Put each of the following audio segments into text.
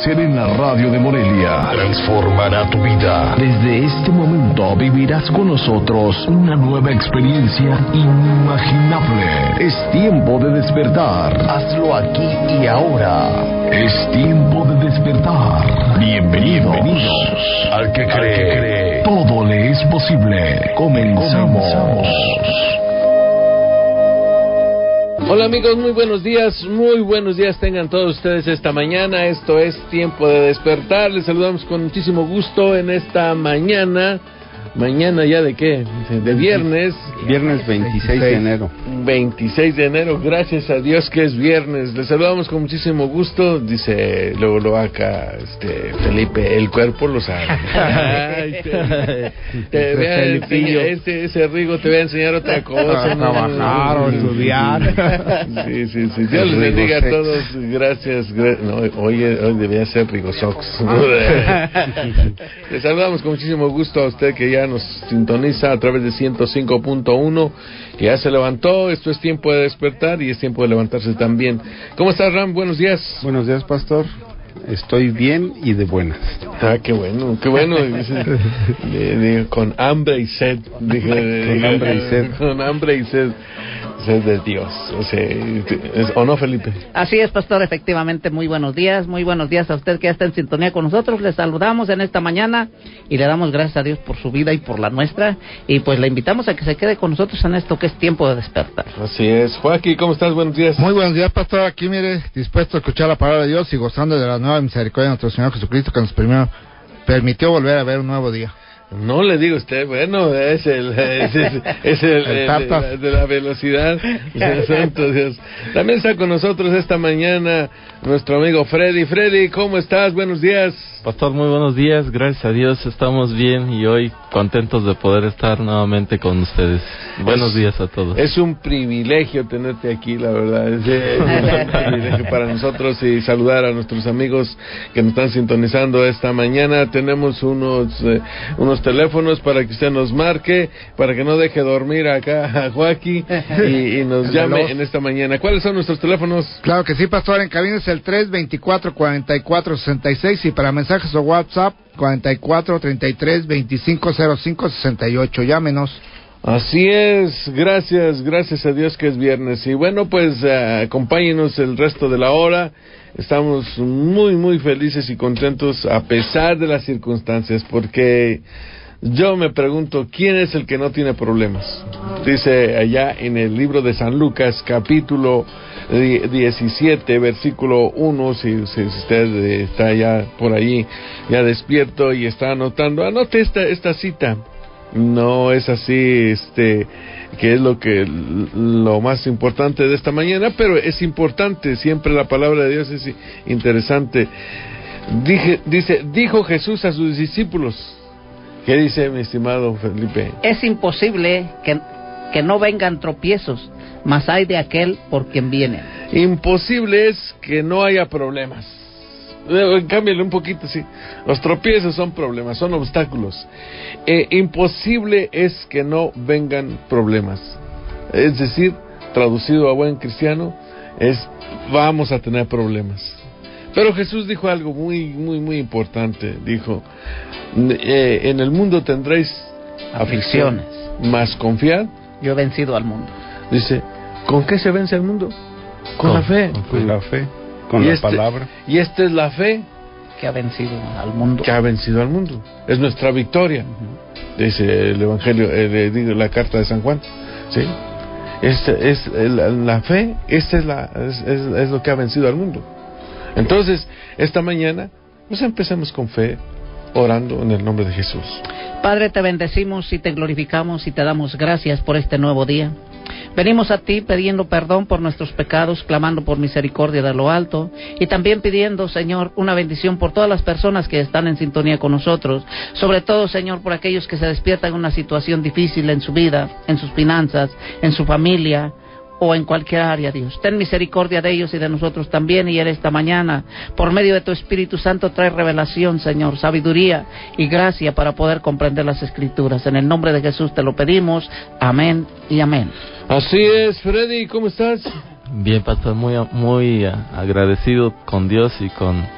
aparecer en la radio de Morelia transformará tu vida. Desde este momento vivirás con nosotros una nueva experiencia inimaginable. Es tiempo de despertar. Hazlo aquí y ahora. Es tiempo de despertar. Bienvenidos al que cree. Todo le es posible. Comenzamos. Hola amigos, muy buenos días tengan todos ustedes esta mañana. Esto es Tiempo de Despertar. Les saludamos con muchísimo gusto en esta mañana. ¿Mañana ya de qué? De viernes. Viernes 26 de enero. 26 de enero, gracias a Dios que es viernes. Les saludamos con muchísimo gusto. Dice luego acá Felipe, el cuerpo lo sabe. Ay, ese Rigo te voy a enseñar otra cosa. A trabajar o estudiar. Sí. Dios les bendiga a todos. Gracias. No, hoy debería ser Rigo Sox. Les saludamos con muchísimo gusto a usted que ya nos sintoniza a través de 105.1, que ya se levantó. Esto es tiempo de despertar y es tiempo de levantarse también. ¿Cómo estás, Ram? Buenos días. Buenos días, pastor. Estoy bien y de buenas. Qué bueno. Con hambre y sed. Con hambre y sed. Sed de Dios. ¿O no, Felipe? Así es, pastor, efectivamente. Muy buenos días a usted que ya está en sintonía con nosotros. Les saludamos en esta mañana y le damos gracias a Dios por su vida y por la nuestra, y pues le invitamos a que se quede con nosotros en esto que es tiempo de despertar. Así es. Joaquín, ¿cómo estás? Buenos días. Muy buenos días, pastor. Aquí, mire, dispuesto a escuchar la palabra de Dios y gozando de la nueva misericordia de nuestro Señor Jesucristo, que nos permitió volver a ver un nuevo día. No le digo a usted, bueno, es el de la velocidad. Santo Dios. También está con nosotros esta mañana nuestro amigo Freddy. Freddy, ¿cómo estás? Buenos días. Pastor, muy buenos días, gracias a Dios estamos bien y hoy contentos de poder estar nuevamente con ustedes. Buenos días a todos. Es un privilegio tenerte aquí, la verdad, es un privilegio para nosotros, y saludar a nuestros amigos que nos están sintonizando esta mañana. Tenemos unos teléfonos para que usted nos marque, para que no deje dormir acá a Joaquín y nos llame en esta mañana. ¿Cuáles son nuestros teléfonos? Claro que sí, pastor, en cabina es el 324-4466 y para mensajes o WhatsApp 44-33-2505-68. Llámenos. Así es, gracias a Dios que es viernes. Y bueno, pues acompáñenos el resto de la hora. Estamos muy felices y contentos a pesar de las circunstancias, porque yo me pregunto, ¿quién es el que no tiene problemas? Dice allá en el libro de San Lucas, capítulo 17, versículo 1, si usted está ya por allí, ya despierto y está anotando, anote esta cita. No es así, que es lo más importante de esta mañana, pero es importante, siempre la palabra de Dios es interesante. Dijo Jesús a sus discípulos. ¿Qué dice, mi estimado Felipe? Es imposible que no vengan tropiezos, mas hay de aquel por quien viene. Imposible es que no haya problemas. Cámbiale un poquito, sí. Los tropiezos son problemas, son obstáculos. Imposible es que no vengan problemas. Es decir, traducido a buen cristiano, vamos a tener problemas. Pero Jesús dijo algo muy importante. Dijo, en el mundo tendréis aflicciones, mas confiad, yo he vencido al mundo. Dice, ¿con qué se vence el mundo? Con la fe. Con la fe, con la palabra. Y esta es la fe que ha vencido al mundo. Es nuestra victoria. Dice el Evangelio, la carta de San Juan. ¿Sí? La fe, es lo que ha vencido al mundo. Entonces, esta mañana, pues empecemos con fe, orando en el nombre de Jesús. Padre, te bendecimos y te glorificamos y te damos gracias por este nuevo día. Venimos a ti pidiendo perdón por nuestros pecados, clamando por misericordia de lo alto, y también pidiendo, Señor, una bendición por todas las personas que están en sintonía con nosotros, sobre todo, Señor, por aquellos que se despiertan en una situación difícil en su vida, en sus finanzas, en su familia, o en cualquier área, Dios. Ten misericordia de ellos y de nosotros también, y en esta mañana, por medio de tu Espíritu Santo, trae revelación, Señor, sabiduría y gracia para poder comprender las Escrituras. En el nombre de Jesús te lo pedimos. Amén y amén. Así es, Freddy, ¿cómo estás? Bien, pastor, muy agradecido con Dios y con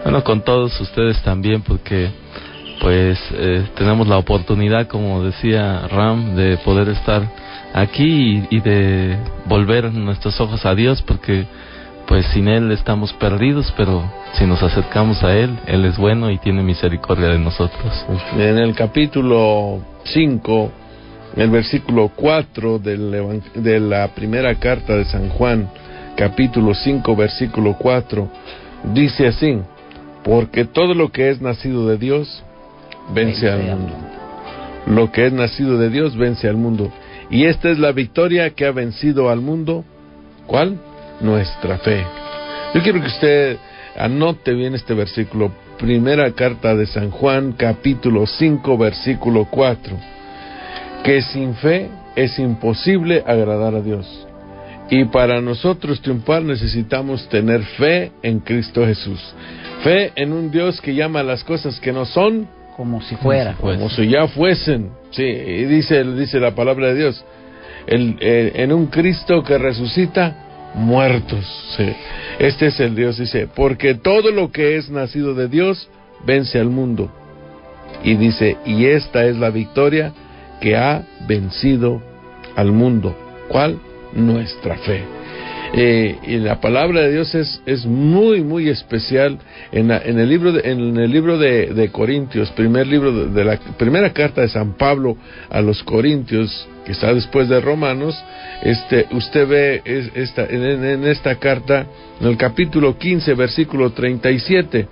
Bueno, con todos ustedes también, porque pues tenemos la oportunidad, como decía Ram, de poder estar aquí y de volver nuestros ojos a Dios, porque pues sin Él estamos perdidos, pero si nos acercamos a Él, Él es bueno y tiene misericordia de nosotros. En el capítulo 5, el versículo 4 de la primera carta de San Juan, capítulo 5, versículo 4, dice así: porque todo lo que es nacido de Dios vence al mundo. Lo que es nacido de Dios vence al mundo. Y esta es la victoria que ha vencido al mundo. ¿Cuál? Nuestra fe. Yo quiero que usted anote bien este versículo. Primera carta de San Juan, capítulo 5, versículo 4. Que sin fe es imposible agradar a Dios. Y para nosotros triunfar necesitamos tener fe en Cristo Jesús. Fe en un Dios que llama a las cosas que no son como si fuera, como si ya fuesen. Sí, y dice la palabra de Dios, en un Cristo que resucita muertos. Sí. Este es el Dios, dice, porque todo lo que es nacido de Dios vence al mundo. Y dice, y esta es la victoria que ha vencido al mundo. ¿Cuál? Nuestra fe. Y la palabra de Dios es muy muy especial en el libro de Corintios, primer libro de la primera carta de San Pablo a los Corintios, que está después de Romanos. Usted ve en esta carta, en el capítulo 15, versículo 37,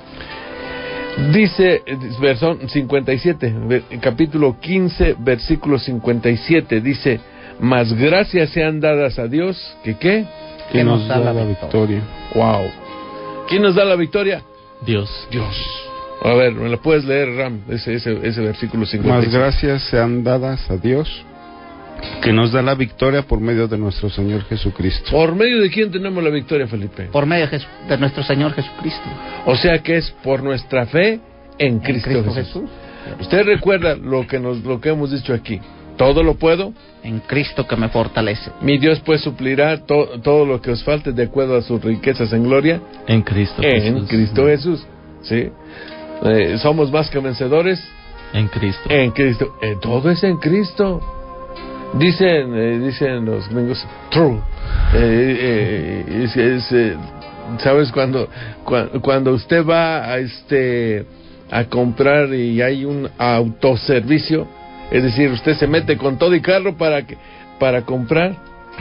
dice, verso 57, capítulo 15, versículo 57, dice: mas gracias sean dadas a Dios, ¿qué? Que nos da la victoria. Wow. ¿Quién nos da la victoria? Dios. A ver, ¿me la puedes leer, Ram? Ese versículo 57. Mas gracias sean dadas a Dios, que nos da la victoria por medio de nuestro Señor Jesucristo. ¿Por medio de quién tenemos la victoria, Felipe? Por medio de nuestro Señor Jesucristo. O sea que es por nuestra fe en Cristo Jesús. Usted recuerda lo que hemos dicho aquí. Todo lo puedo en Cristo que me fortalece. Mi Dios pues suplirá todo lo que os falte de acuerdo a sus riquezas en gloria en Cristo Jesús. En Cristo Jesús. ¿Sí? Somos más que vencedores en Cristo. En Cristo. Todo es en Cristo. Dicen los gringos, true. ¿Sabes? Cuando usted va a comprar y hay un autoservicio, es decir, usted se mete con todo y carro para comprar,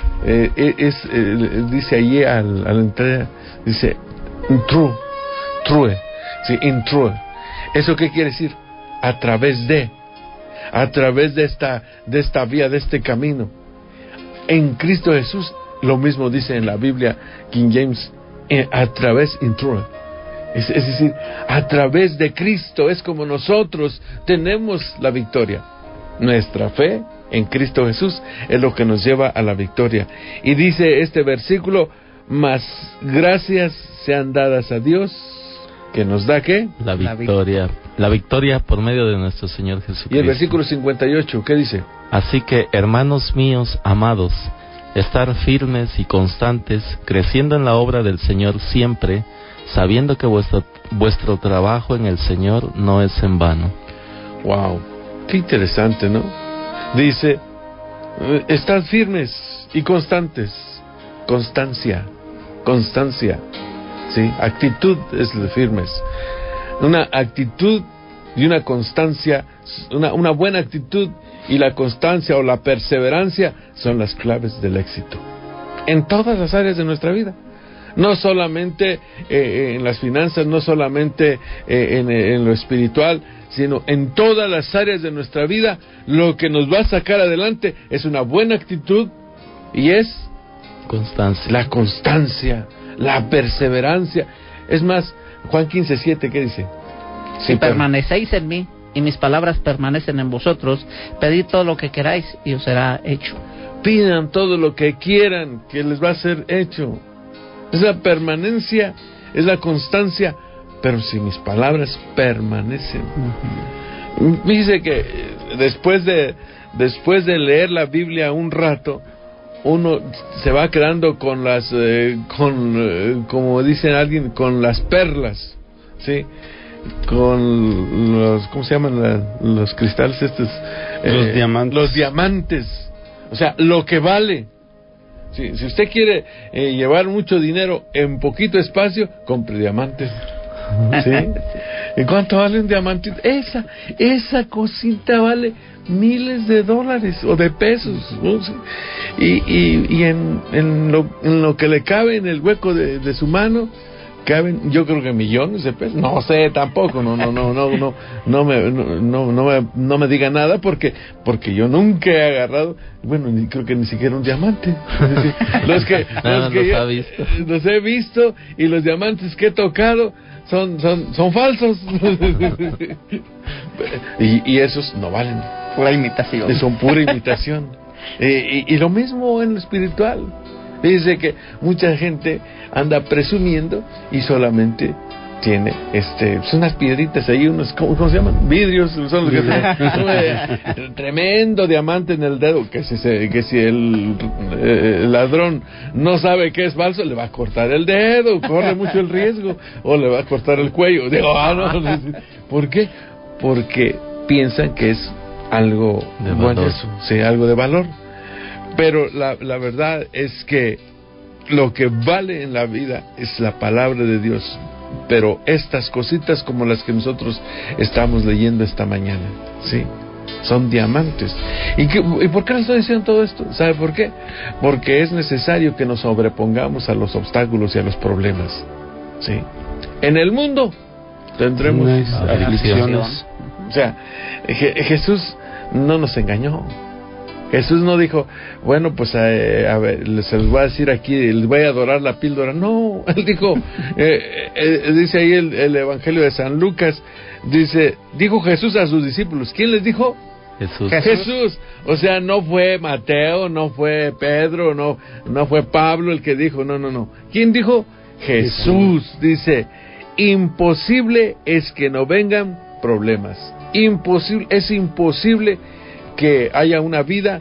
dice allí a la entrada, dice true, sí, in true. ¿Eso qué quiere decir? A través de esta vía, de este camino. En Cristo Jesús, lo mismo dice en la Biblia King James, a través in true. Es decir, a través de Cristo es como nosotros tenemos la victoria. Nuestra fe en Cristo Jesús es lo que nos lleva a la victoria. Y dice este versículo: mas gracias sean dadas a Dios, que nos da ¿qué? La victoria por medio de nuestro Señor Jesucristo. Y el versículo 58, ¿qué dice? Así que, hermanos míos amados, estar firmes y constantes, creciendo en la obra del Señor siempre, sabiendo que vuestro trabajo en el Señor no es en vano. Wow, qué interesante, ¿no? Dice, estad firmes y constantes. Constancia, ¿sí? Actitud es de firmes. Una actitud y una constancia, una buena actitud y la constancia o la perseverancia son las claves del éxito en todas las áreas de nuestra vida. No solamente en las finanzas, no solamente en lo espiritual, sino en todas las áreas de nuestra vida. Lo que nos va a sacar adelante es una buena actitud y es constancia. La constancia, la perseverancia. Es más, Juan 15:7, ¿qué dice? Si permanecéis en mí y mis palabras permanecen en vosotros, pedid todo lo que queráis y os será hecho. Pidan todo lo que quieran, que les va a ser hecho. Es la permanencia, es la constancia, pero si mis palabras permanecen. Fíjese que después de leer la Biblia un rato, uno se va quedando con las, como dicen alguien, con las perlas ¿sí? Con los, ¿cómo se llaman los cristales estos? Los diamantes. Los diamantes. O sea, lo que vale. Sí, si usted quiere llevar mucho dinero en poquito espacio, compre diamantes. ¿Sí? ¿Y cuánto vale un diamante? Esa cosita vale miles de dólares o de pesos, ¿no? Y en lo que le cabe en el hueco de su mano caben, yo creo que millones de pesos. No sé, tampoco, no me diga nada porque yo nunca he agarrado, bueno, creo que ni siquiera un diamante. Los que los he visto, y los diamantes que he tocado son falsos. y esos no valen. Pura imitación. Son pura imitación. Y lo mismo en lo espiritual. Dice que mucha gente anda presumiendo y solamente tiene son unas piedritas ahí, unos, ¿cómo se llaman? Vidrios, son los que tienen tremendo diamante en el dedo, que si el ladrón no sabe que es falso, le va a cortar el dedo, corre mucho el riesgo, o le va a cortar el cuello. Digo, no. ¿Por qué? Porque piensan que es algo de valor. Sí, algo de valor. Pero la verdad es que lo que vale en la vida es la palabra de Dios. Pero estas cositas como las que nosotros estamos leyendo esta mañana, ¿sí? Son diamantes. ¿Y por qué le estoy diciendo todo esto? ¿Sabe por qué? Porque es necesario que nos sobrepongamos a los obstáculos y a los problemas, ¿sí? En el mundo tendremos aflicciones. O sea, Jesús no nos engañó. Jesús no dijo, bueno, pues a ver, se los voy a decir aquí, les voy a adorar la píldora. No, él dijo, dice ahí el Evangelio de San Lucas, dijo Jesús a sus discípulos. ¿Quién les dijo? Jesús. O sea, no fue Mateo, no fue Pedro, no fue Pablo el que dijo, no. ¿Quién dijo? Jesús. Dice, imposible es que no vengan problemas. Es imposible que haya una vida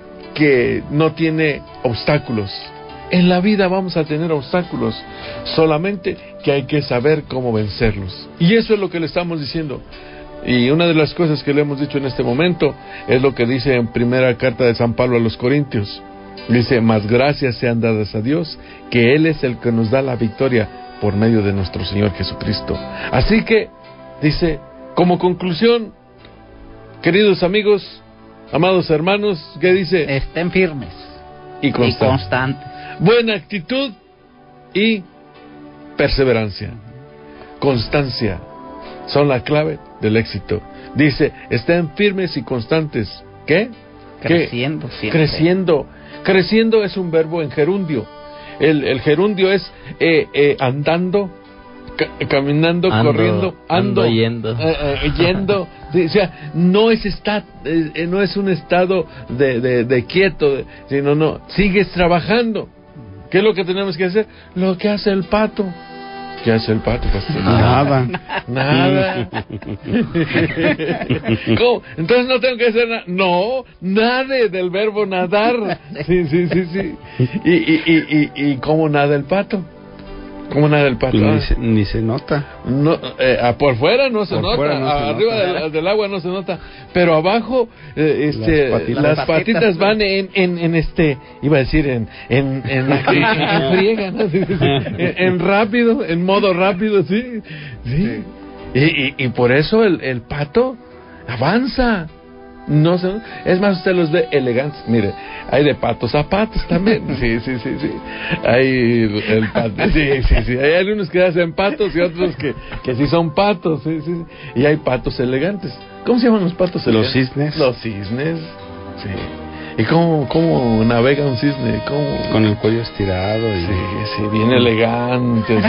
que no tiene obstáculos. En la vida vamos a tener obstáculos, solamente que hay que saber cómo vencerlos. Y eso es lo que le estamos diciendo. Y una de las cosas que le hemos dicho en este momento es lo que dice en primera carta de San Pablo a los Corintios. Dice, más gracias sean dadas a Dios, que Él es el que nos da la victoria por medio de nuestro Señor Jesucristo. Así que, dice, como conclusión, queridos amigos, amados hermanos, ¿qué dice? Estén firmes y constantes. Buena actitud y perseverancia. Constancia son la clave del éxito. Dice, estén firmes y constantes. ¿Qué? Creciendo siempre. Creciendo es un verbo en gerundio. El gerundio es andando, caminando, corriendo, yendo. Yendo. O sea, no es un estado de quieto, sino sigues trabajando. ¿Qué es lo que tenemos que hacer? Lo que hace el pato. ¿Qué hace el pato, pastor? Nada. ¿Cómo? Entonces no tengo que hacer nada. No, nade del verbo nadar. Sí. ¿Y cómo nada el pato? ¿Cómo nada el pato? Ni se nota. No, por fuera no se nota, arriba nota. Del agua no se nota, pero abajo las patitas van en iba a decir en friega, ¿no? Sí. En rápido, en modo rápido, sí. Y por eso el pato avanza. No sé, es más, usted los ve elegantes. Mire, hay de patos a patos también. Sí. Hay el pato, sí. Hay algunos que hacen patos y otros que sí son patos, sí. Y hay patos elegantes. ¿Cómo se llaman los patos elegantes? Los cisnes. Sí. ¿Y cómo navega un cisne? Con el cuello estirado. Sí, bien elegantes.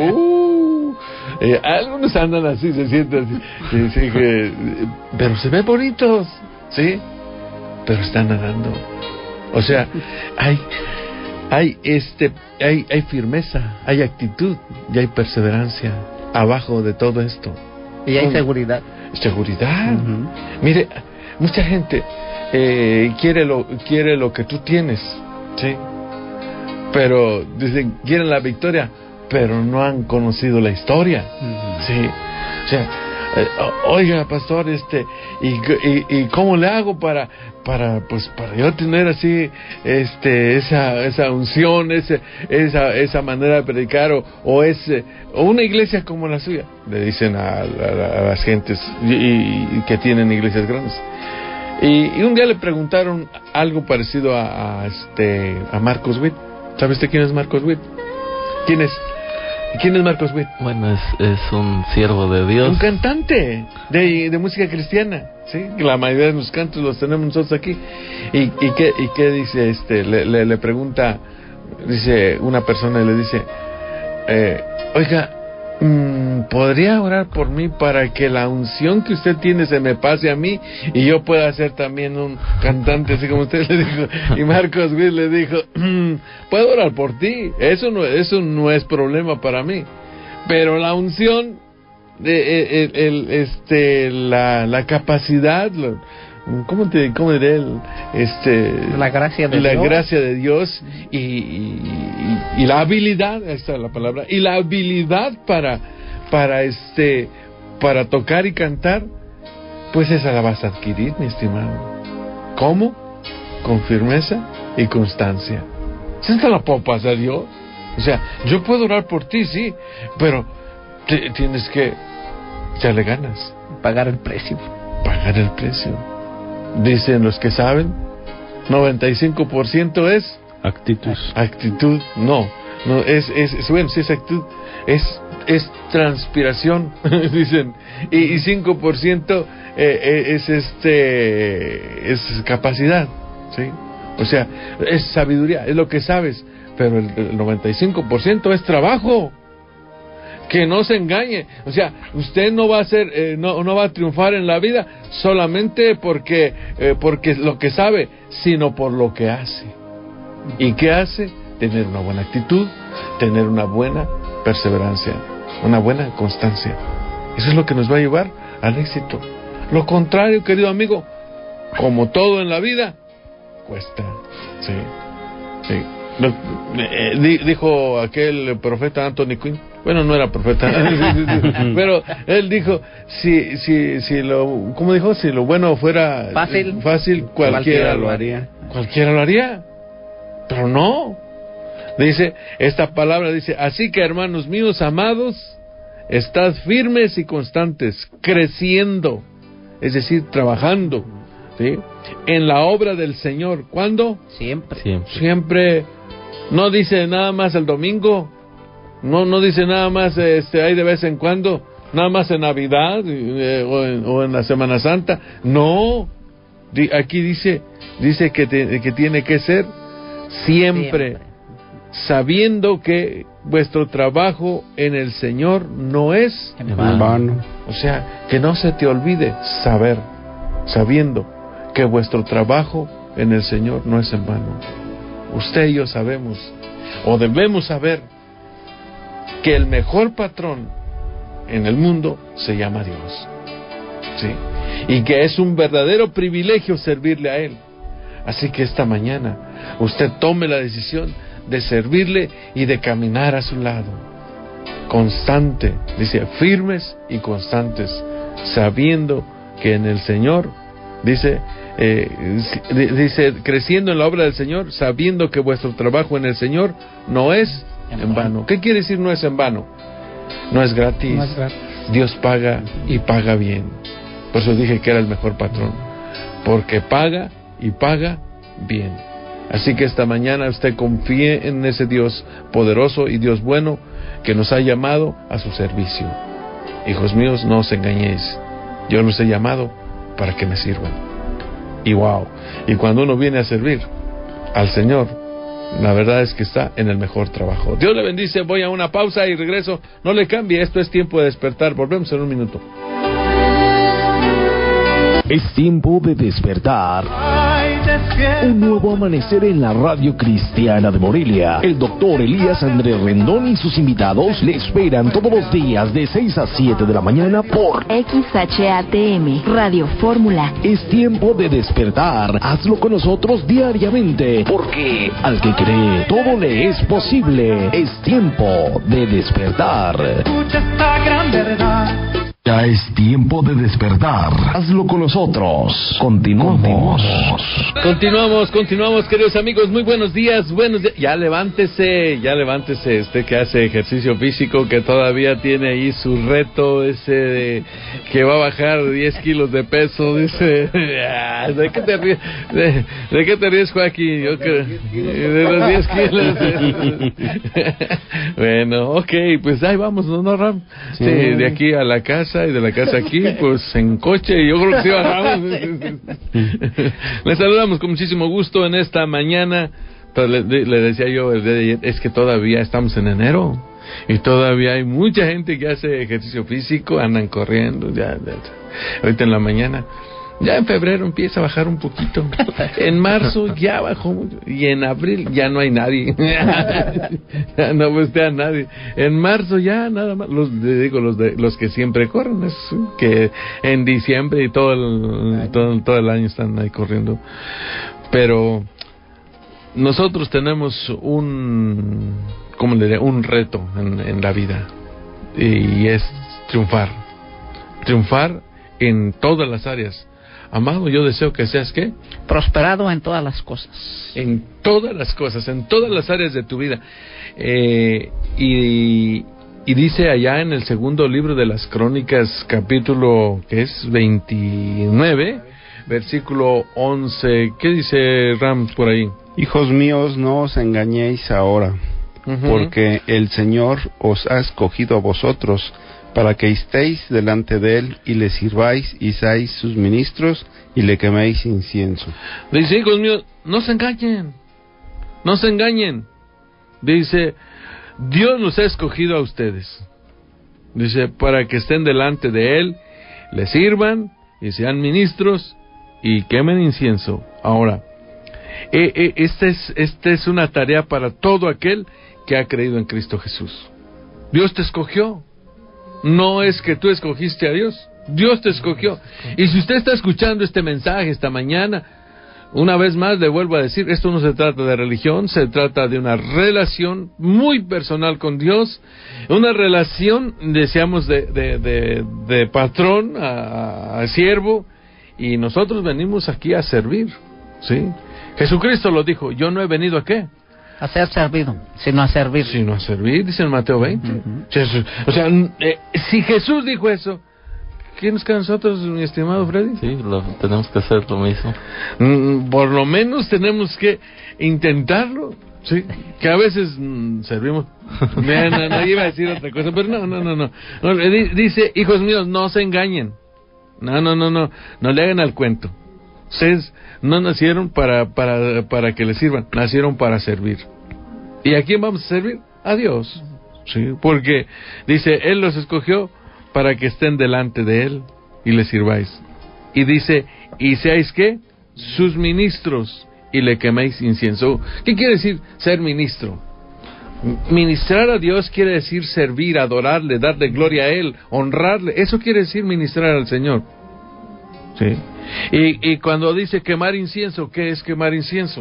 Algunos andan así, se sienten así, sí, pero se ven bonitos, sí, pero están nadando. O sea, hay firmeza, hay actitud y hay perseverancia abajo de todo esto. Y hay seguridad. Uh-huh. Mire, mucha gente quiere lo que tú tienes, sí, pero dicen, quieren la victoria, pero no han conocido la historia. Sí, o sea, oiga, pastor, y cómo le hago para yo tener así esa unción, esa manera de predicar, o una iglesia como la suya, le dicen a las gentes y que tienen iglesias grandes. Y un día le preguntaron algo parecido a Marcos Witt. ¿Sabe usted quién es Marcos Witt? ¿Quién es Marcos Witt? Bueno, es un siervo de Dios. Un cantante de música cristiana, ¿sí? La mayoría de los cantos los tenemos nosotros aquí. ¿Y qué dice? Le pregunta, dice una persona, y le dice, oiga, ¿podría orar por mí para que la unción que usted tiene se me pase a mí y yo pueda ser también un cantante así como usted? Le dijo. Y Marcos Witt le dijo, puedo orar por ti, eso no es problema para mí, pero la unción, la capacidad, ¿cómo diré? La gracia de la Dios. Gracia de Dios y la habilidad, esta es la palabra, y la habilidad para tocar y cantar, pues esa la vas a adquirir, mi estimado. ¿Cómo? Con firmeza y constancia. Esta la puedo pasar yo. O sea, yo puedo orar por ti, sí, pero tienes que echarle ganas. Pagar el precio. Pagar el precio. Dicen los que saben, 95% es actitud. No, bueno, sí es actitud, es transpiración, dicen, y 5% es capacidad, ¿sí? O sea, es sabiduría, es lo que sabes, pero el 95% es trabajo. Que no se engañe, o sea, usted no va a ser, no va a triunfar en la vida solamente porque lo que sabe, sino por lo que hace. ¿Y qué hace? Tener una buena actitud, tener una buena perseverancia, una buena constancia. Eso es lo que nos va a llevar al éxito. Lo contrario, querido amigo, como todo en la vida, cuesta. Sí. Dijo aquel profeta Anthony Quinn. Bueno, no era profeta, pero él dijo, ¿cómo dijo? Si lo bueno fuera fácil, cualquiera lo haría. Cualquiera lo haría, pero no. Dice, esta palabra dice, así que hermanos míos amados, estad firmes y constantes, creciendo, es decir, trabajando, ¿sí? En la obra del Señor. ¿Cuándo? Siempre. No dice nada más el domingo. No dice nada más ahí de vez en cuando, nada más en Navidad o en la Semana Santa. No, aquí dice que tiene que ser siempre, sabiendo que vuestro trabajo en el Señor no es en vano. O sea, que no se te olvide sabiendo que vuestro trabajo en el Señor no es en vano. Usted y yo sabemos, o debemos saber, que el mejor patrón en el mundo se llama Dios, ¿sí? Y que es un verdadero privilegio servirle a Él. Así que esta mañana usted tome la decisión de servirle y de caminar a su lado, constante, dice, firmes y constantes, sabiendo que en el Señor, dice, creciendo en la obra del Señor, sabiendo que vuestro trabajo en el Señor no es en vano. ¿Qué quiere decir no es en vano? No es gratis. Dios paga y paga bien. Por eso dije que era el mejor patrón, porque paga y paga bien. Así que esta mañana usted confíe en ese Dios poderoso y Dios bueno que nos ha llamado a su servicio. Hijos míos, no os engañéis. Yo los he llamado para que me sirvan. Y y cuando uno viene a servir al Señor, la verdad es que está en el mejor trabajo. Dios le bendice. Voy a una pausa y regreso. No le cambie, esto es Tiempo de Despertar. Volvemos en un minuto. Es tiempo de despertar. Un nuevo amanecer en la radio cristiana de Morelia. El doctor Elías Andrés Rendón y sus invitados le esperan todos los días de 6 a 7 de la mañana por XHATM, Radio Fórmula. Es tiempo de despertar. Hazlo con nosotros diariamente, porque al que cree, todo le es posible. Es tiempo de despertar. Escucha esta gran verdad. Ya es tiempo de despertar. Hazlo con nosotros. Continuamos, queridos amigos. Muy buenos días, Ya levántese, que hace ejercicio físico, que todavía tiene ahí su reto ese de que va a bajar 10 kilos de peso. Dice, ¿de qué te ríes? ¿De qué te ríes, Joaquín? Yo creo, de los 10 kilos. Bueno, ok, pues ahí vamos, ¿no, Ram? Sí, de aquí a la casa y de la casa aquí, pues en coche, y yo creo que sí bajamos. Les saludamos con muchísimo gusto en esta mañana. Le decía yo el día de ayer, es que todavía estamos en enero y todavía hay mucha gente que hace ejercicio físico, andan corriendo, ya ahorita en la mañana. Ya en febrero empieza a bajar un poquito. En marzo ya bajó mucho. Y en abril ya no hay nadie. Ya no postea nadie. En marzo ya nada más. Los que siempre corren. Es que en diciembre y todo el año están ahí corriendo. Pero nosotros tenemos un reto en la vida. Y es triunfar. Triunfar en todas las áreas. Amado, yo deseo que seas, ¿qué? Prosperado en todas las cosas. En todas las cosas, en todas las áreas de tu vida. Y dice allá en el segundo libro de las Crónicas, capítulo, que es 29, versículo 11. ¿Qué dice Ram por ahí? Hijos míos, no os engañéis ahora, porque el Señor os ha escogido a vosotros, para que estéis delante de Él y le sirváis y seáis sus ministros y le queméis incienso. Dice, hijos míos, no se engañen. Dice, Dios nos ha escogido a ustedes. Dice, para que estén delante de Él, le sirvan y sean ministros y quemen incienso. Ahora, esta es una tarea para todo aquel que ha creído en Cristo Jesús. Dios te escogió. No es que tú escogiste a Dios, Dios te escogió. Y si usted está escuchando este mensaje esta mañana, una vez más le vuelvo a decir, esto no se trata de religión, se trata de una relación muy personal con Dios, una relación, deseamos, de patrón a siervo, y nosotros venimos aquí a servir, ¿sí? Jesucristo lo dijo, yo no he venido a ¿qué? A ser servido, sino a servir. Sino a servir, dice en Mateo 20. O sea, si Jesús dijo eso, ¿qué nos queda a nosotros, mi estimado Freddy? Sí, tenemos que hacer lo mismo. Por lo menos tenemos que intentarlo, ¿sí? Que a veces servimos. No iba a decir otra cosa, pero no. Dice, hijos míos, no se engañen. No le hagan al cuento. Ustedes no nacieron para que les sirvan, nacieron para servir. ¿Y a quién vamos a servir? A Dios, ¿sí? Porque dice, Él los escogió para que estén delante de Él y le sirváis. Y dice, y seáis ¿qué? Sus ministros y le queméis incienso. ¿Qué quiere decir ser ministro? Ministrar a Dios quiere decir servir, adorarle, darle gloria a Él, honrarle. Eso quiere decir ministrar al Señor, ¿sí? Y cuando dice quemar incienso, ¿qué es quemar incienso?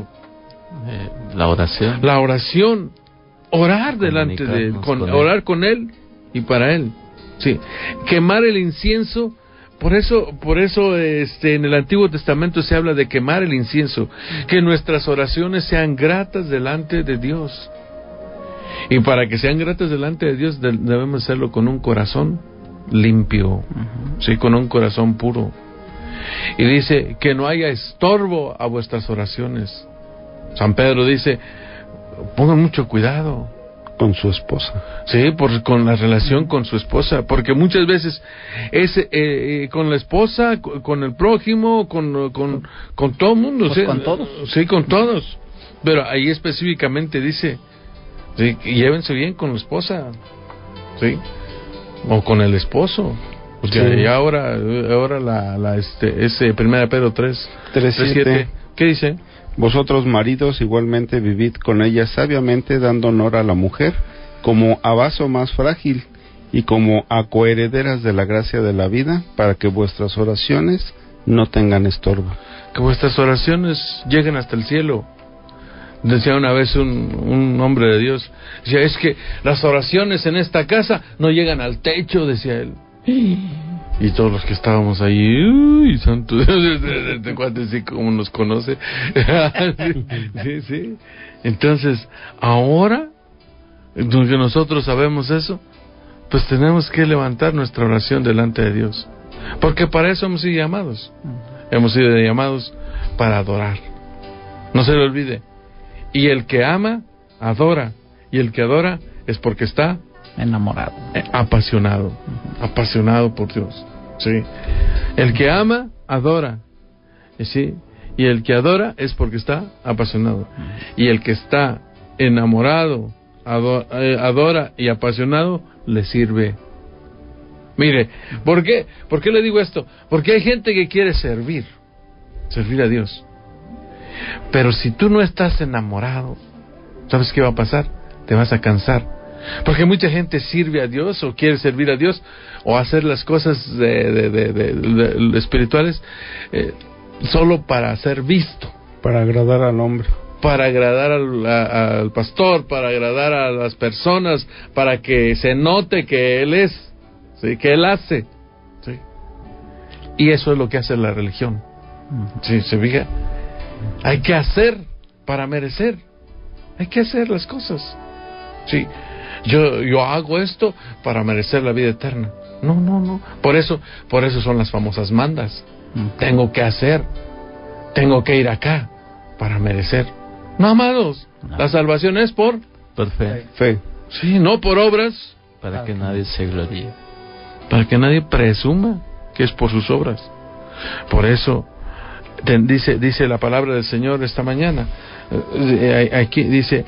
La oración. La oración, orar delante de Él, orar con Él y para Él. Sí, quemar el incienso. Por eso en el Antiguo Testamento se habla de quemar el incienso, que nuestras oraciones sean gratas delante de Dios. Y para que sean gratas delante de Dios debemos hacerlo con un corazón limpio, sí, con un corazón puro. Y dice que no haya estorbo a vuestras oraciones. San Pedro dice, pongan mucho cuidado con su esposa. Sí, con la relación con su esposa, porque muchas veces es con la esposa, con el prójimo, con todo el mundo, pues ¿sí? Con todos. Sí, con todos. Pero ahí específicamente dice, sí, llévense bien con la esposa, sí, o con el esposo. Porque Sí. y ahora ese 1 Pedro 3:7, ¿qué dice? Vosotros maridos igualmente vivid con ella sabiamente, dando honor a la mujer como a vaso más frágil y como a coherederas de la gracia de la vida, para que vuestras oraciones no tengan estorbo. Que vuestras oraciones lleguen hasta el cielo. Decía una vez un hombre de Dios, decía, es que las oraciones en esta casa no llegan al techo, decía él. Y todos los que estábamos ahí, uy, santo Dios, este cuate sí como nos conoce. sí. Entonces, ahora que nosotros sabemos eso, pues tenemos que levantar nuestra oración delante de Dios. Porque para eso hemos sido llamados. Hemos sido llamados para adorar. No se le olvide. Y el que ama, adora. Y el que adora es porque está enamorado, apasionado por Dios. Sí. El que ama, adora. ¿Sí? Y el que adora es porque está apasionado. Y el que está enamorado, adora y apasionado, le sirve. Mire, ¿por qué? ¿Por qué le digo esto? Porque hay gente que quiere servir a Dios. Pero si tú no estás enamorado, ¿sabes qué va a pasar? Te vas a cansar. Porque mucha gente sirve a Dios o quiere servir a Dios o hacer las cosas de espirituales solo para ser visto. Para agradar al hombre. Para agradar al pastor, para agradar a las personas, para que se note que Él es, ¿sí? Que Él hace. ¿Sí? Y eso es lo que hace la religión. ¿Sí? ¿Se fija? Hay que hacer para merecer. Hay que hacer las cosas. Sí. Yo hago esto para merecer la vida eterna. No. Por eso son las famosas mandas. Tengo que hacer. Tengo que ir acá para merecer. No, amados. No. La salvación es por fe. Sí, no por obras. Para que nadie se gloríe. Para que nadie presuma que es por sus obras. Por eso dice la palabra del Señor esta mañana. Aquí dice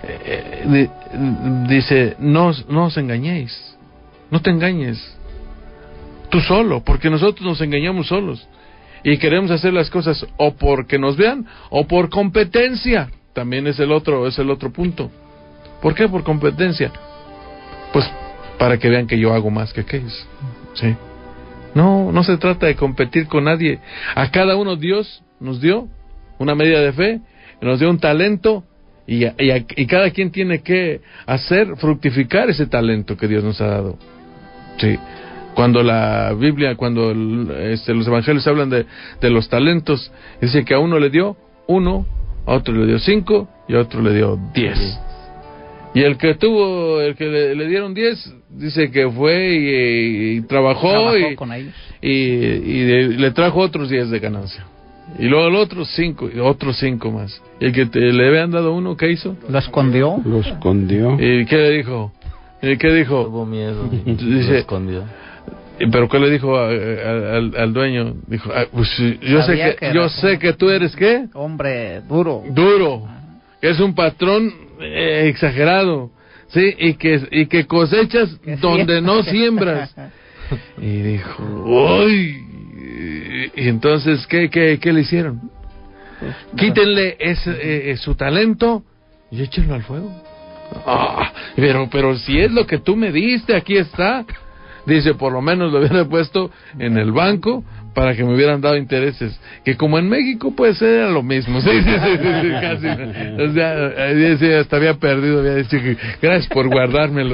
no os engañéis, no te engañes tú solo, porque nosotros nos engañamos solos y queremos hacer las cosas o porque nos vean o por competencia. También es el otro punto. ¿Por qué por competencia? Pues para que vean que yo hago más que aquellos. Sí. No se trata de competir con nadie. A cada uno Dios nos dio una medida de fe, nos dio un talento y cada quien tiene que fructificar ese talento que Dios nos ha dado. Sí. Cuando la Biblia, los evangelios hablan de los talentos, dice que a uno le dio 1, a otro le dio 5 y a otro le dio 10. Y el que le dieron 10, dice que fue y trabajó con ellos. Y le trajo otros 10 de ganancia. Y luego el otro 5, y otros 5 más. Y el que le habían dado 1, ¿qué hizo? Lo escondió. ¿Y qué le dijo? Tuvo miedo. Dice, lo escondió. ¿Pero qué le dijo al dueño? Dijo, pues yo sé que tú eres, ¿qué? Hombre duro. Que es un patrón exagerado, ¿sí? Y que cosechas donde no siembras. Y dijo, ¡uy! Y entonces, ¿qué le hicieron? Quítenle su talento y échenlo al fuego. Pero si es lo que tú me diste, aquí está. Dice, por lo menos lo hubiera puesto en el banco para que me hubieran dado intereses. Que como en México, pues era lo mismo. Sí, casi. O sea, hasta había perdido, había dicho que gracias por guardármelo.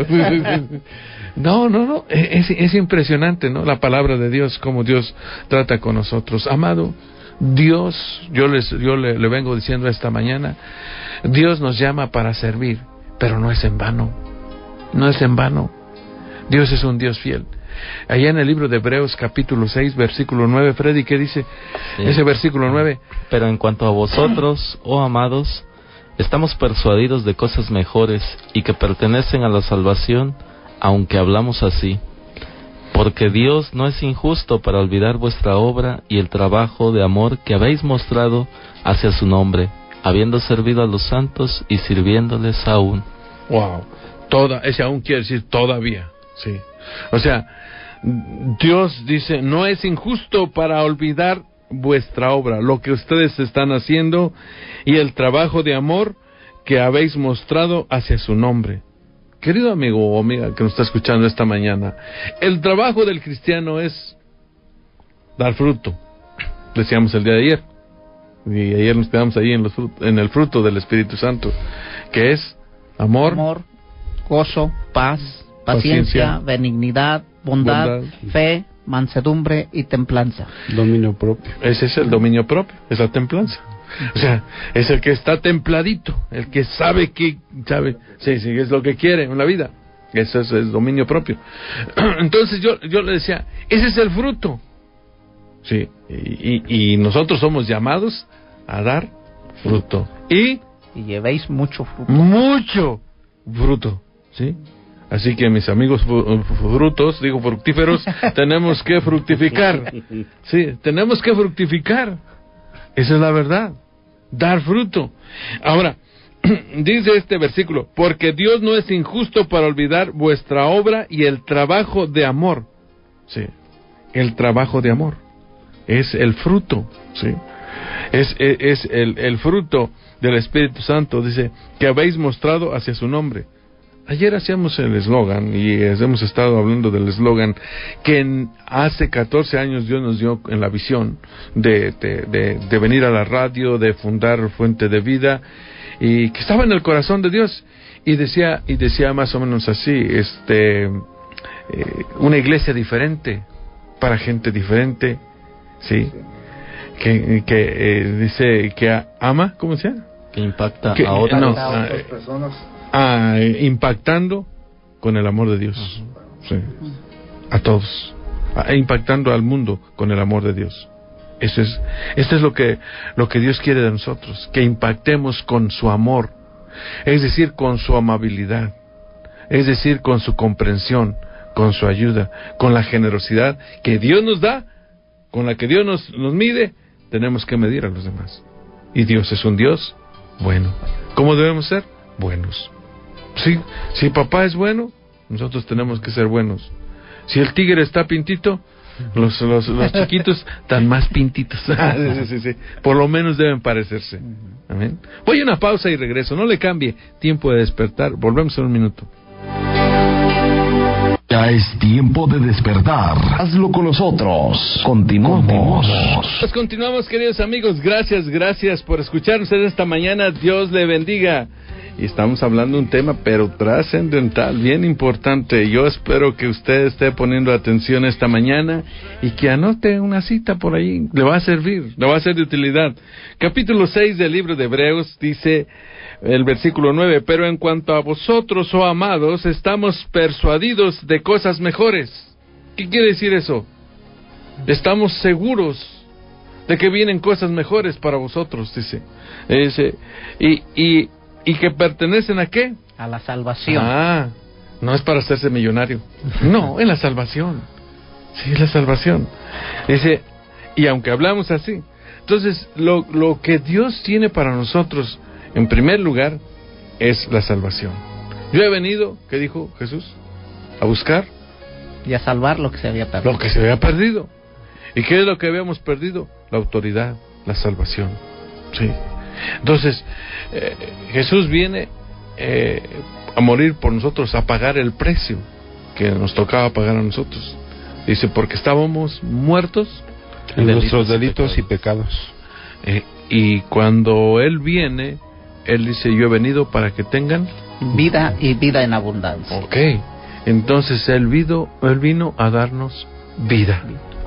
No. Es impresionante, ¿no? La palabra de Dios, cómo Dios trata con nosotros. Amado, Dios, yo le vengo diciendo esta mañana, Dios nos llama para servir, pero no es en vano. No es en vano. Dios es un Dios fiel. Allá en el libro de Hebreos capítulo 6 versículo 9, Freddy, ¿qué dice? Sí. Ese versículo 9. Pero en cuanto a vosotros, oh amados, estamos persuadidos de cosas mejores y que pertenecen a la salvación, aunque hablamos así. Porque Dios no es injusto para olvidar vuestra obra y el trabajo de amor que habéis mostrado hacia su nombre, habiendo servido a los santos y sirviéndoles aún. Wow. Ese aún quiere decir todavía. Sí. O sea, Dios dice, no es injusto para olvidar vuestra obra, lo que ustedes están haciendo y el trabajo de amor que habéis mostrado hacia su nombre. Querido amigo o amiga que nos está escuchando esta mañana, el trabajo del cristiano es dar fruto. Decíamos el día de ayer, y ayer nos quedamos ahí en el fruto del Espíritu Santo, que es amor, gozo, paz, paciencia, benignidad, bondad, fe, mansedumbre y templanza. Dominio propio. Ese es el dominio propio, es la templanza. O sea, es el que está templadito, el que sabe, sí, es lo que quiere en la vida. Eso es el dominio propio. Entonces yo le decía, ese es el fruto. Sí, y nosotros somos llamados a dar fruto. Y llevéis mucho fruto. Mucho fruto, ¿sí? Así que mis amigos fructíferos, tenemos que fructificar. Sí, tenemos que fructificar. Esa es la verdad. Dar fruto. Ahora, dice este versículo, porque Dios no es injusto para olvidar vuestra obra y el trabajo de amor. Sí, el trabajo de amor. Es el fruto, ¿sí? Es el fruto del Espíritu Santo, dice, que habéis mostrado hacia su nombre. Ayer hacíamos el eslogan y hemos estado hablando del eslogan que hace 14 años Dios nos dio en la visión de venir a la radio, de fundar Fuente de Vida, y que estaba en el corazón de Dios, y decía más o menos así, una iglesia diferente para gente diferente, sí, que dice que ama, ¿cómo se llama? Que impacta a otras personas. Impactando con el amor de Dios. Sí. A todos. Impactando al mundo con el amor de Dios. Esto es lo que Dios quiere de nosotros, que impactemos con su amor, es decir, con su amabilidad, es decir, con su comprensión, con su ayuda, con la generosidad que Dios nos da, con la que Dios nos mide. Tenemos que medir a los demás. Y Dios es un Dios bueno. ¿Cómo debemos ser? Buenos. Sí, si papá es bueno, nosotros tenemos que ser buenos. Si el tigre está pintito, los chiquitos están más pintitos. Sí. Por lo menos deben parecerse. Amén. Voy a una pausa y regreso. No le cambie. Tiempo de despertar. Volvemos en un minuto. Ya es tiempo de despertar. Hazlo con nosotros. Continuamos. Pues continuamos, queridos amigos. Gracias por escucharnos en esta mañana. Dios le bendiga. Y estamos hablando de un tema, pero trascendental, bien importante. Yo espero que usted esté poniendo atención esta mañana y que anote una cita por ahí. Le va a servir, le va a ser de utilidad. Capítulo 6 del libro de Hebreos dice el versículo 9, pero en cuanto a vosotros, oh amados, estamos persuadidos de cosas mejores. ¿Qué quiere decir eso? Estamos seguros de que vienen cosas mejores para vosotros, dice. ¿Y que pertenecen a qué? A la salvación. No es para hacerse millonario. No, es la salvación. Sí, es la salvación. Dice, y aunque hablamos así, entonces lo que Dios tiene para nosotros, en primer lugar, es la salvación. Yo he venido, ¿qué dijo Jesús? A buscar y a salvar lo que se había perdido. Lo que se había perdido. ¿Y qué es lo que habíamos perdido? La autoridad, la salvación. Sí. Entonces, Jesús viene a morir por nosotros, a pagar el precio que nos tocaba pagar a nosotros. Dice, porque estábamos muertos en nuestros delitos y pecados. Y cuando Él viene, Él dice, yo he venido para que tengan vida y vida en abundancia. Ok, entonces Él vino a darnos vida.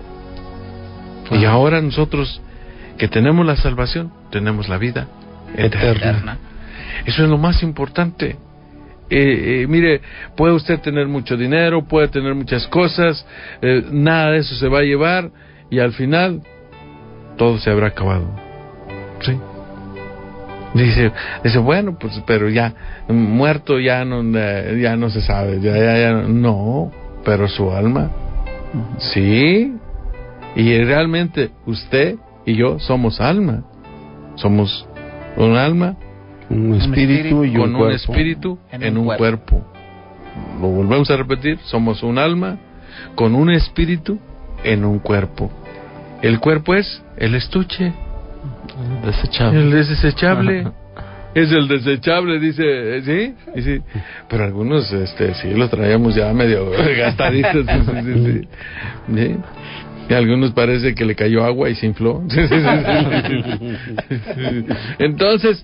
Y ahora nosotros que tenemos la salvación, tenemos la vida eterna. Eso es lo más importante. Mire, puede usted tener mucho dinero, puede tener muchas cosas, nada de eso se va a llevar y al final todo se habrá acabado. ¿Sí? Dice, bueno, pues, pero ya muerto ya no se sabe, ya no, pero su alma, sí, y realmente usted y yo somos alma, somos un alma, un espíritu y con un espíritu en un cuerpo. Lo volvemos a repetir, somos un alma con un espíritu en un cuerpo. El cuerpo es el estuche, Desechable. el desechable. Es el desechable, dice, ¿sí? Y sí. Pero algunos, sí, los traíamos ya medio gastaditos. Sí. ¿Sí? Y a algunos parece que le cayó agua y se infló. Entonces,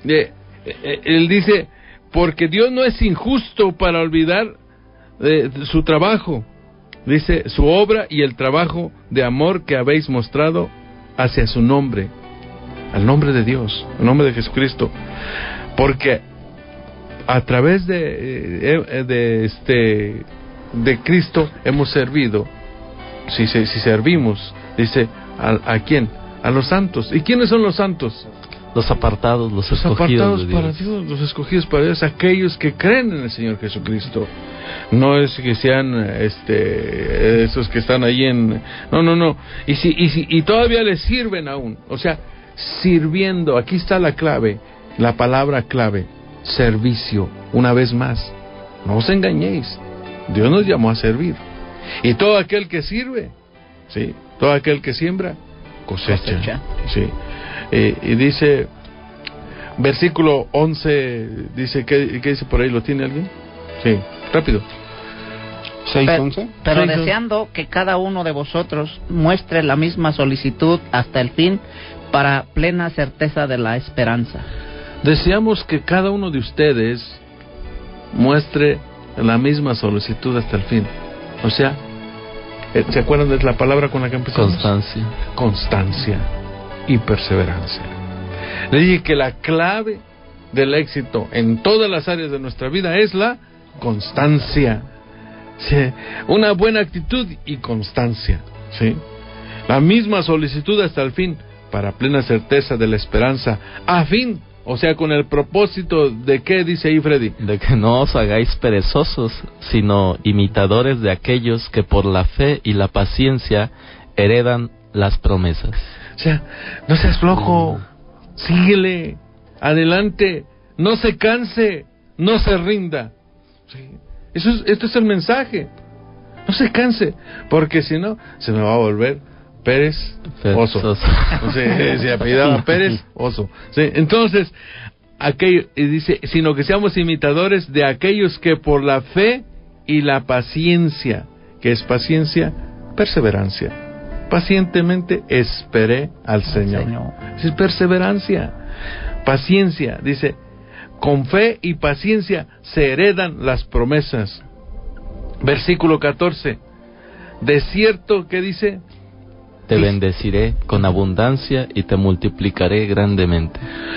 él dice, porque Dios no es injusto para olvidar su trabajo, dice, su obra y el trabajo de amor que habéis mostrado hacia su nombre, al nombre de Dios, al nombre de Jesucristo, porque a través de Cristo hemos servido. Si servimos, dice, ¿a quién? A los santos. ¿Y quiénes son los santos? Los apartados, los apartados escogidos de Dios. para Dios, los escogidos para Dios, aquellos que creen en el Señor Jesucristo. No es que sean esos que están ahí en... No. Y todavía les sirven aún. O sea, sirviendo. Aquí está la clave, la palabra clave, servicio. Una vez más, no os engañéis. Dios nos llamó a servir. Y todo aquel que sirve, sí, todo aquel que siembra, cosecha. Sí. Y dice, versículo 11, dice, ¿qué dice por ahí? ¿Lo tiene alguien? Sí, rápido. 6:11. Pero deseando que cada uno de vosotros muestre la misma solicitud hasta el fin, para plena certeza de la esperanza. Deseamos que cada uno de ustedes muestre la misma solicitud hasta el fin. O sea, ¿se acuerdan de la palabra con la que empezamos? Constancia y perseverancia. Le dije que la clave del éxito en todas las áreas de nuestra vida es la constancia. ¿Sí? Una buena actitud y constancia. ¿Sí? La misma solicitud hasta el fin, para plena certeza de la esperanza, a fin, o sea, con el propósito de ¿qué dice ahí, Freddy? De que no os hagáis perezosos, sino imitadores de aquellos que por la fe y la paciencia heredan las promesas. O sea, no seas flojo, síguele, adelante, no se canse, no se rinda. Sí. Esto es el mensaje. No se canse, porque si no, se me va a volver Pérez Oso. Se apellidaba Pérez Oso. Sí, entonces, y dice, sino que seamos imitadores de aquellos que por la fe y la paciencia, que es paciencia, perseverancia. Pacientemente esperé al Señor. Es perseverancia, paciencia, dice, con fe y paciencia se heredan las promesas. Versículo 14. De cierto, ¿qué dice? Te bendeciré con abundancia y te multiplicaré grandemente.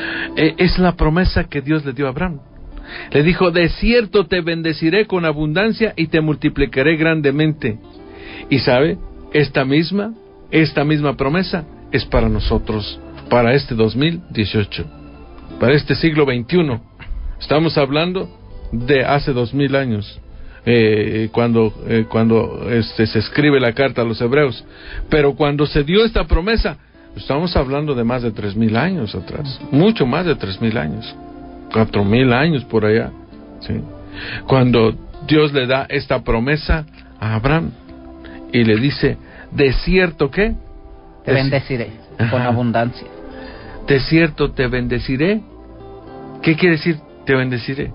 Es la promesa que Dios le dio a Abraham. Le dijo, de cierto te bendeciré con abundancia y te multiplicaré grandemente. Y sabe, esta misma promesa es para nosotros, para este 2018, para este siglo XXI. Estamos hablando de hace 2000 años. Cuando se escribe la carta a los hebreos, pero cuando se dio esta promesa, estamos hablando de más de 3000 años atrás, mucho más de 3000 años, 4000 años por allá, ¿sí? Cuando Dios le da esta promesa a Abraham y le dice, de cierto que te bendeciré con abundancia. De cierto te bendeciré. ¿Qué quiere decir te bendeciré?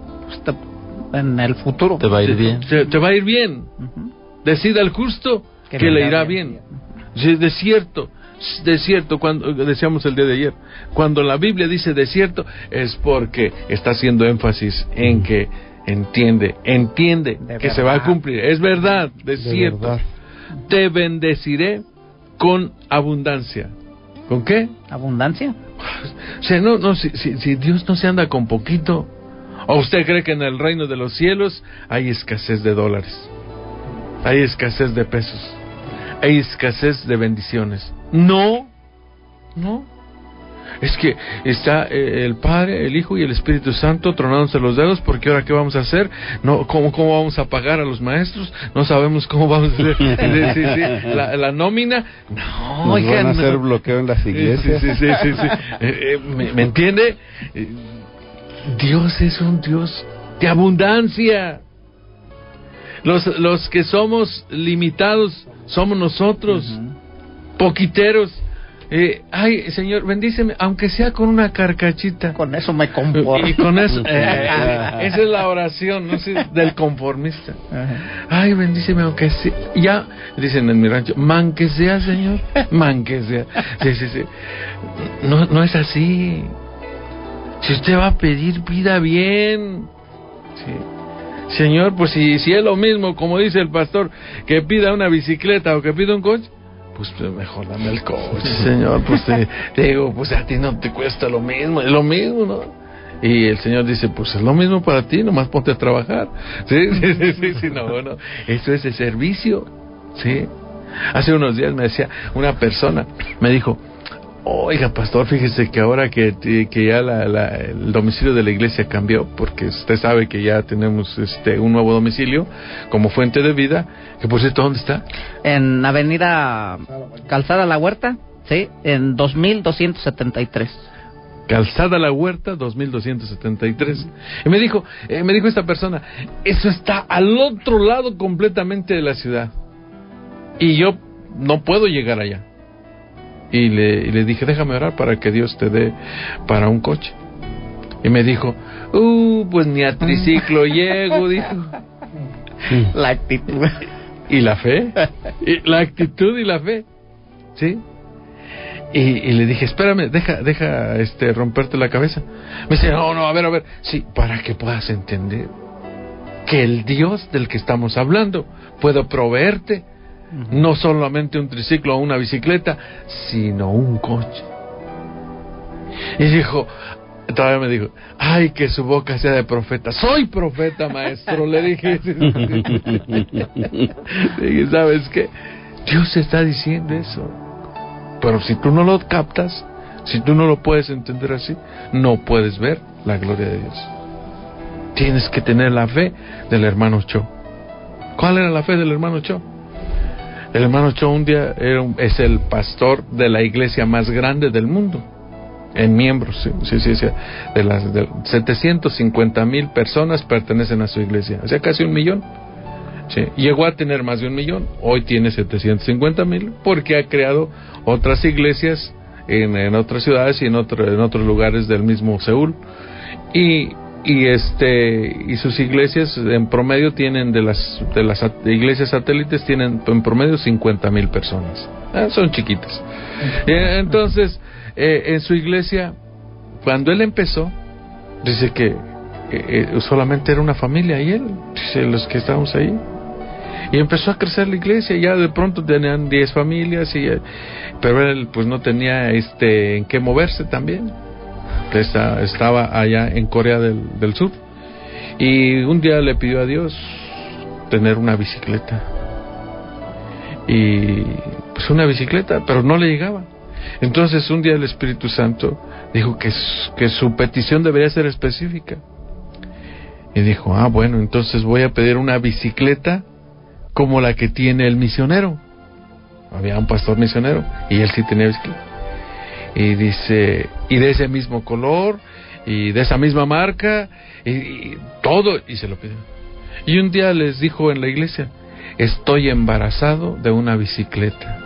En el futuro te va a ir bien. Te va a ir bien. Decida el justo que le irá bien. De cierto, cuando decíamos el día de ayer, cuando la Biblia dice de cierto, es porque está haciendo énfasis en que entiende que se va a cumplir. Es verdad, de cierto. Verdad. Te bendeciré con abundancia. ¿Con qué? ¿Abundancia? O sea, si Dios no se anda con poquito. ¿O usted cree que en el reino de los cielos hay escasez de dólares? Hay escasez de pesos. Hay escasez de bendiciones. No. Es que está el Padre, el Hijo y el Espíritu Santo tronándose los dedos, porque ahora ¿qué vamos a hacer? No, ¿cómo vamos a pagar a los maestros? No sabemos cómo vamos a hacer la nómina. No, nos van a hacer bloqueo en las iglesias. Sí. ¿Me entiende? Dios es un Dios de abundancia. Los que somos limitados somos nosotros, poquiteros. Ay, Señor, bendíceme, aunque sea con una carcachita. Con eso me conformo. Y con eso, esa es la oración, no sé, del conformista. Ay, bendíceme, aunque sea, ya, dicen en mi rancho, man que sea, Señor, man que sea. Sí. No es así. Si usted va a pedir, pida bien. Sí. Señor, pues si es lo mismo, como dice el pastor, que pida una bicicleta o que pida un coche, pues mejor dame el coche, Señor. Pues te digo, pues a ti no te cuesta lo mismo, es lo mismo, ¿no? Y el Señor dice, pues es lo mismo para ti, nomás ponte a trabajar. Sí, no, eso es el servicio, sí. Hace unos días me decía una persona, me dijo, oiga, pastor, fíjese que ahora que ya el domicilio de la iglesia cambió, porque usted sabe que ya tenemos un nuevo domicilio como Fuente de Vida, que por cierto, ¿dónde está? En Avenida Calzada La Huerta, sí, en 2273. Calzada La Huerta, 2273. Y me dijo esta persona, eso está al otro lado completamente de la ciudad, y yo no puedo llegar allá. Y le dije, déjame orar para que Dios te dé para un coche. Y me dijo, pues ni a triciclo llego, dijo. La actitud. Y la fe. La actitud y la fe. ¿Sí? Y le dije, espérame, deja romperte la cabeza. Me dice, no, a ver. Sí, para que puedas entender que el Dios del que estamos hablando puede proveerte no solamente un triciclo o una bicicleta, sino un coche. Y todavía me dijo, ay, que su boca sea de profeta. Soy profeta, maestro, le dije. Dije, ¿sabes qué? Dios está diciendo eso. Pero si tú no lo captas, si tú no lo puedes entender así, no puedes ver la gloria de Dios. Tienes que tener la fe del hermano Cho. ¿Cuál era la fe del hermano Cho? El hermano Cho un día es el pastor de la iglesia más grande del mundo, en miembros, sí, de 750,000 personas pertenecen a su iglesia, o sea, casi 1 millón. Sí. Llegó a tener más de 1 millón, hoy tiene 750,000, porque ha creado otras iglesias en otras ciudades y en otros lugares del mismo Seúl. Y sus iglesias en promedio tienen de las iglesias satélites tienen en promedio 50,000 personas. Son chiquitas. Entonces, en su iglesia, cuando él empezó, dice que solamente era una familia y él, dice, los que estábamos ahí. Y empezó a crecer la iglesia, ya de pronto tenían 10 familias, pero él pues no tenía en qué moverse también. Estaba allá en Corea del Sur, y un día le pidió a Dios tener una bicicleta, y pues una bicicleta, pero no le llegaba. Entonces un día el Espíritu Santo dijo que su petición debería ser específica, y dijo, bueno, entonces voy a pedir una bicicleta como la que tiene el misionero. Había un pastor misionero y él sí tenía bicicleta. Y dice, y de ese mismo color, y de esa misma marca, y todo, y se lo pidió. Y un día les dijo en la iglesia, estoy embarazado de una bicicleta.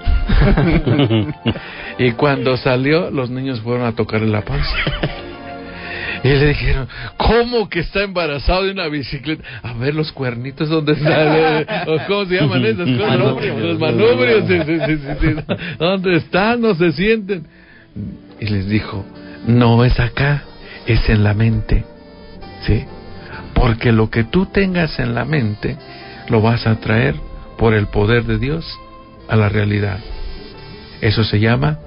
Y cuando salió, los niños fueron a tocarle la panza. Y le dijeron, ¿cómo que está embarazado de una bicicleta? A ver los cuernitos, ¿dónde están? ¿Cómo se llaman esas cosas? Los manubrios. Sí. ¿Dónde están? No se sienten. Y les dijo, no es acá, es en la mente. ¿Sí? Porque lo que tú tengas en la mente lo vas a traer por el poder de Dios a la realidad. Eso se llama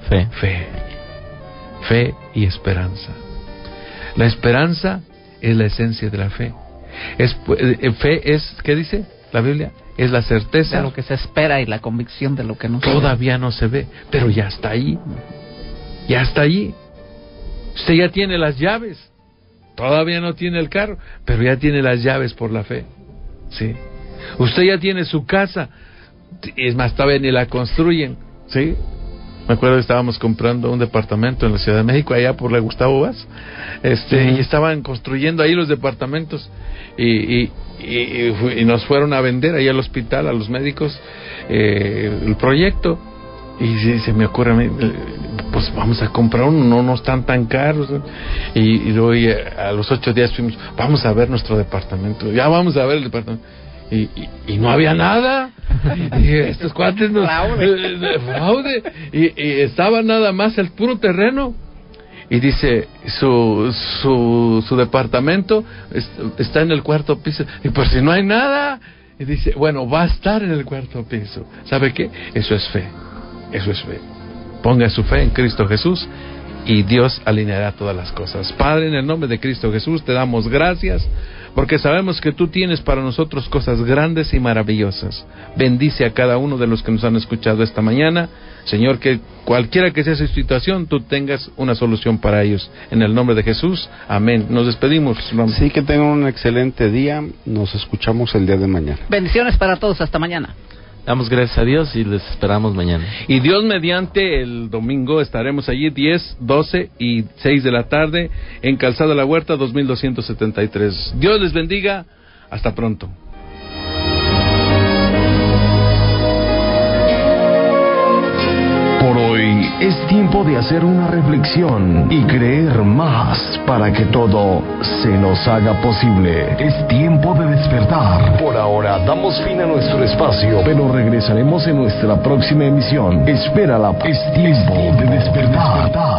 fe y esperanza. La esperanza es la esencia de la fe. Fe es, ¿qué dice la Biblia? Es la certeza de lo que se espera y la convicción de lo que no se ve. Todavía no se ve, pero ya está ahí. Ya está allí. Usted ya tiene las llaves. Todavía no tiene el carro, pero ya tiene las llaves por la fe. ¿Sí? Usted ya tiene su casa. Es más, todavía ni la construyen. ¿Sí? Me acuerdo que estábamos comprando un departamento en la Ciudad de México, allá por la Gustavo Vaz, y estaban construyendo ahí los departamentos, y nos fueron a vender ahí al hospital, a los médicos, el proyecto, y se me ocurre a mí, pues vamos a comprar uno, no están tan caros, y luego a los 8 días fuimos, vamos a ver nuestro departamento, ya vamos a ver el departamento. Y no había nada. Y estos cuates nos fraude. Y estaba nada más el puro terreno. Y dice, su departamento está en el 4º piso. Y por si no hay nada. Y dice, bueno, va a estar en el 4º piso. ¿Sabe qué? Eso es fe. Eso es fe. Ponga su fe en Cristo Jesús y Dios alineará todas las cosas. Padre, en el nombre de Cristo Jesús te damos gracias, porque sabemos que tú tienes para nosotros cosas grandes y maravillosas. Bendice a cada uno de los que nos han escuchado esta mañana, Señor, que cualquiera que sea su situación, tú tengas una solución para ellos. En el nombre de Jesús, amén. Nos despedimos, Ram. Sí, que tengan un excelente día. Nos escuchamos el día de mañana. Bendiciones para todos, hasta mañana. Damos gracias a Dios y les esperamos mañana. Y Dios mediante, el domingo estaremos allí 10, 12 y 6 de la tarde en Calzada La Huerta 2273. Dios les bendiga. Hasta pronto. Por hoy es tiempo de hacer una reflexión y creer más para que todo se nos haga posible. Es tiempo de despertar. Por ahora damos fin a nuestro espacio, pero regresaremos en nuestra próxima emisión. Espérala. Es tiempo de despertar.